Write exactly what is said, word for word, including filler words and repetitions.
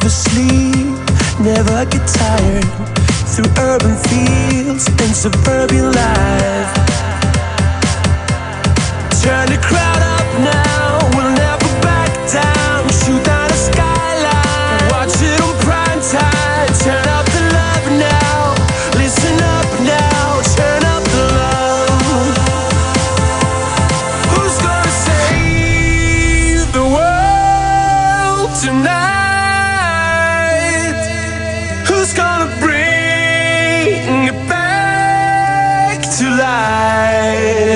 never sleep, never get tired. Through urban fields and suburban life. Turn the crowd up now, we'll never back down. Shoot down the skyline, watch it on prime time. Turn up the love now, listen up now. Turn up the love. Who's gonna save the world tonight? Who's gonna bring it back to life?